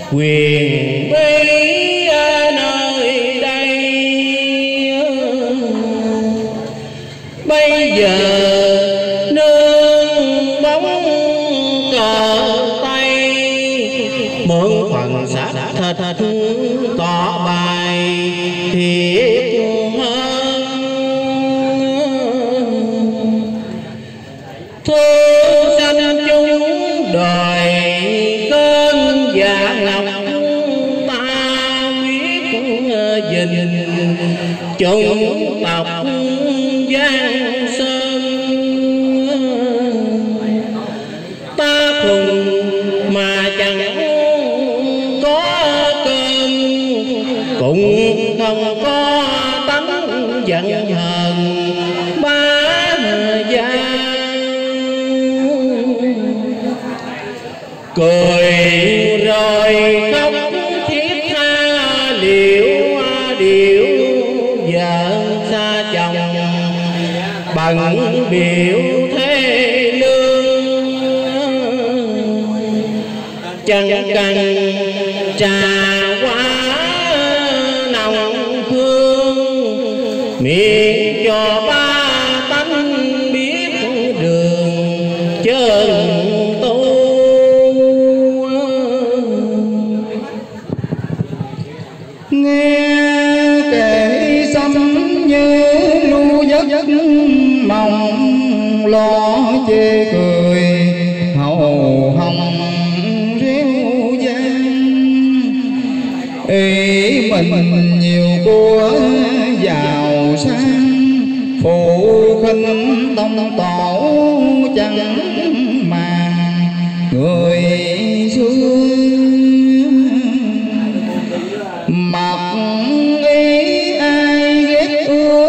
quyền bí nơi đây. Bây giờ nương bóng cờ Tây, mượn phần xác thịt tỏ bài thiệt hơn. Thương sanh chúng đời cơn dạ ngọc, ta biết gìn chủng tộc Giang Sơn. Ta cùng mà chẳng có cơm, cũng không có tấm giận hờn ba gia. Cười rồi khóc thiết tha liễu điệu, vợ xa chồng bận biểu thế lương. Chẳng cần trà quá nồng hương, miệng cho ba tánh biết đường chân tu. Nghe kể xăm như lu giấc mộng, lo chê cười hầu hồng rêu vang. Ý mình nhiều của giàu sang, phụ khinh tông tổ chẳng màng người xưa. Mặc ý ai ghét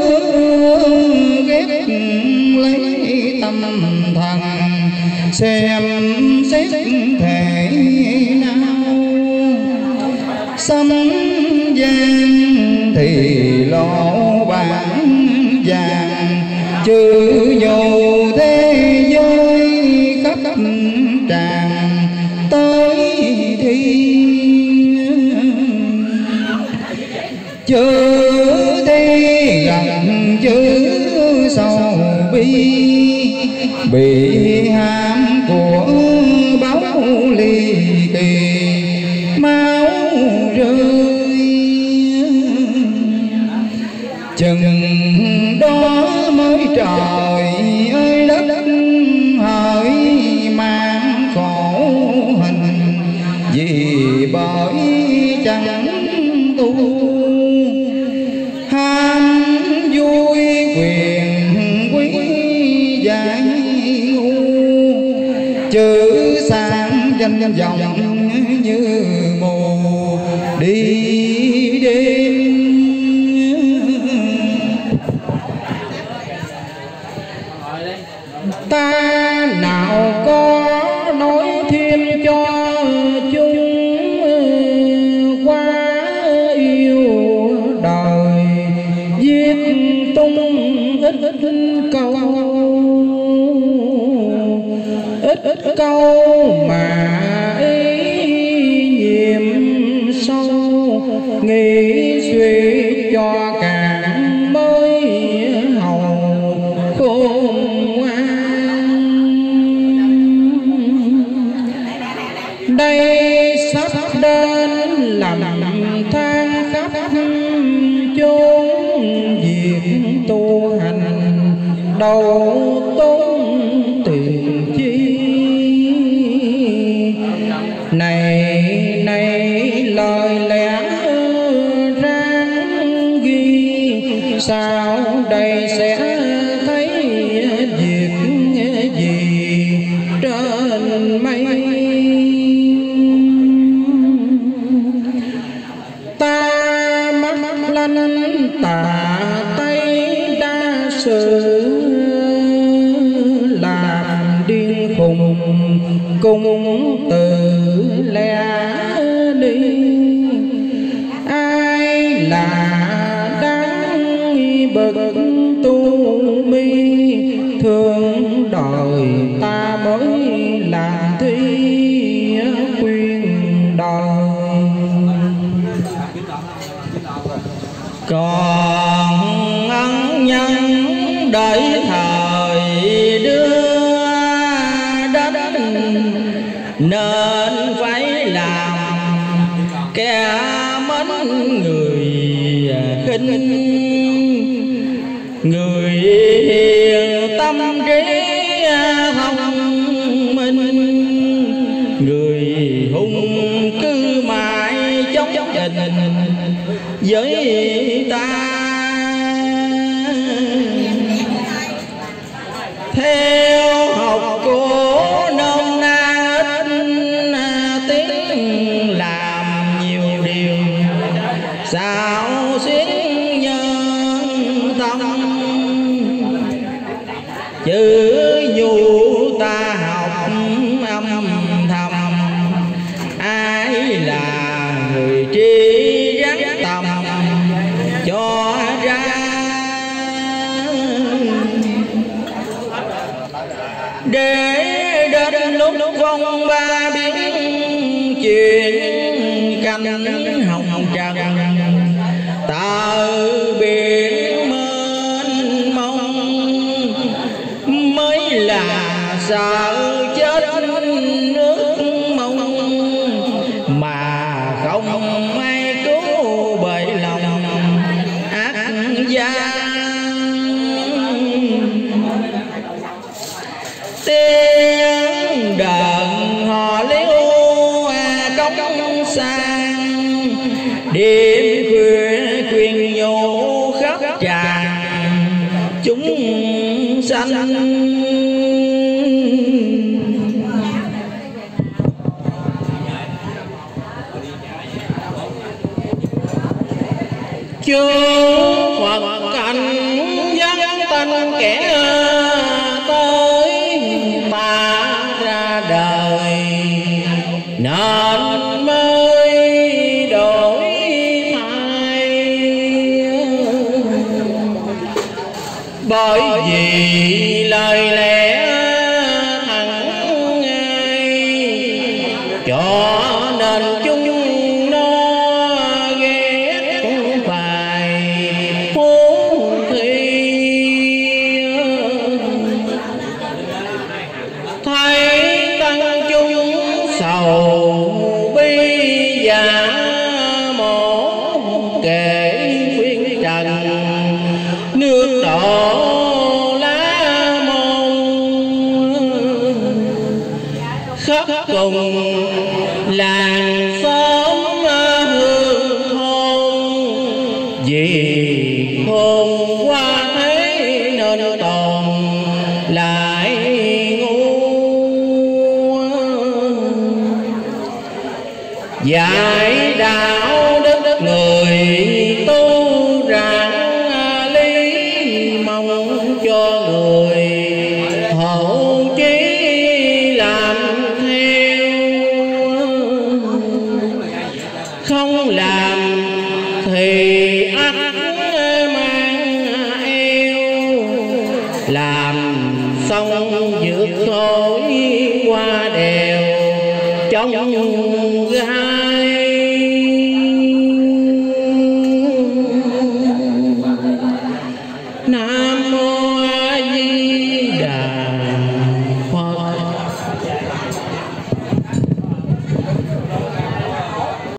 ghét lấy tâm thần, xem xét thể nào. Xâm gian thì lộ bản vàng, chữ nhô thế giới khắp tràn tới thi. Chữ thi gần chữ sầu bị ham của báo ly kỳ máu rơi. Chừng đó mới trời ơi đất hỡi mang khổ hình, vì bởi chẳng tu ham vui quyền quý giải ngu. Chữ sang danh vọng như mù đi đêm. Ta nào có nói thêm cho chúng quá yêu đời, viết tung ít câu mà ý nhiệm sâu, nghĩ suy cho càng mới hầu khôn ngoan. Đây sắp đến làm than khắp chốn, việc tu hành đâu tốn tiền chi. Này lời lẽ ráng ghi, sao đây sẽ thấy việc gì trên mây. Ta mắt lanh tà tay đa sự, làm điên khùng cung từ lẽ còn ân nhân đợi thời đưa đến, nên phải làm kẻ mến người khinh. Người hiền tâm trí thông minh, người hung cứ mãi chống trình với ta. Theo học của nôm na ít tiếng, làm nhiều điều sao xuyến nhân tâm. Chữ nhu ta học âm thầm, ai là người trí rắn tầm cho ra. Để đến lúc vong ba biến chuyện canh hồng trần, tờ biển mênh mông mới là sợ chết nước mông. Mà không ai cứu bởi lòng ác gian. Tiếng đờn hò liếu cống sang, đêm khuya khuyên nhủ khắp tràn chúng sanh. Chúa Phật cảnh giác tanh kẻ tới ta ra đời, nên mới đổi thay. Bởi vì lời lẽ thẳng ngay, cho nên chúng nó ghét phải huống thi. Thấy tăng chúng sầu bi giả, một kể khuyên trần nước đổ lá môn. Khắp cùng làng xóm hương thôn, vì khôn qua thế nên tồn lại ngu. Dạy đạo đức người tu rạng lý, mong cho người hậu chí làm theo. Không làm thì ắt mang eo, làm xong vượt khối qua đèo trong gai.